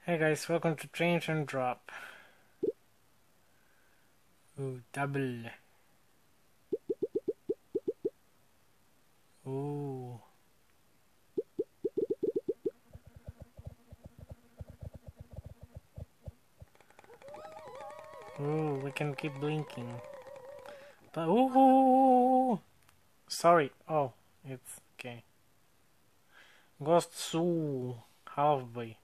Hey guys, welcome to Change and Drop. Ooh, double. Ooh. Ooh, we can keep blinking. But ooh. Sorry. Oh, it's okay. Ghost Zoo. Halfway.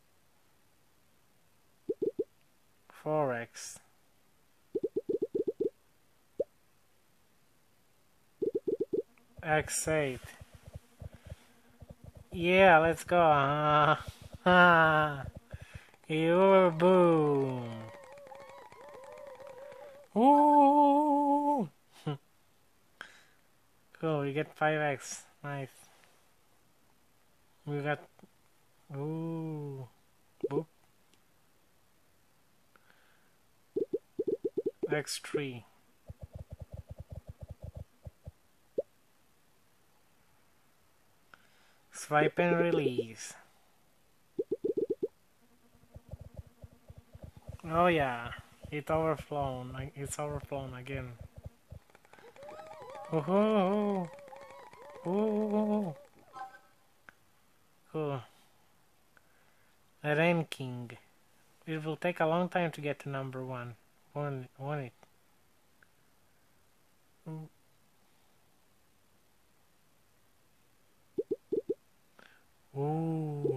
Forex. X8. Yeah, let's go. You boom. Ooh. Cool, we get 5x. Nice. We got. Ooh. Boop. X3. Swipe and release. Oh yeah, it's overflown. It's overflown again. Ooh, ooh, cool. Ranking. It will take a long time to get to number one. Won it. Ooh.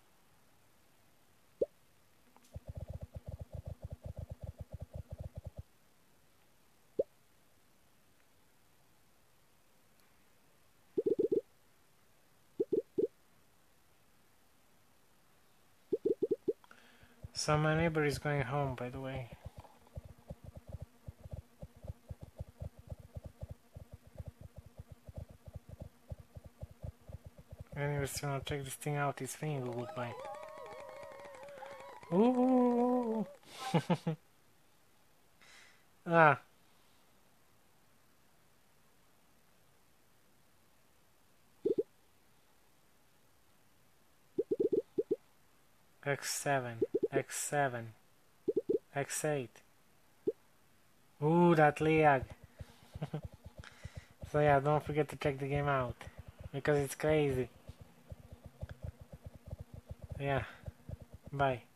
So my neighbor is going home, by the way. Anyways, you wanna check this thing out? It's thing Google Play. Ooh. Ah. X7, X7, X8. Ooh, that lag. So yeah, don't forget to check the game out, because it's crazy. Yeah, bye.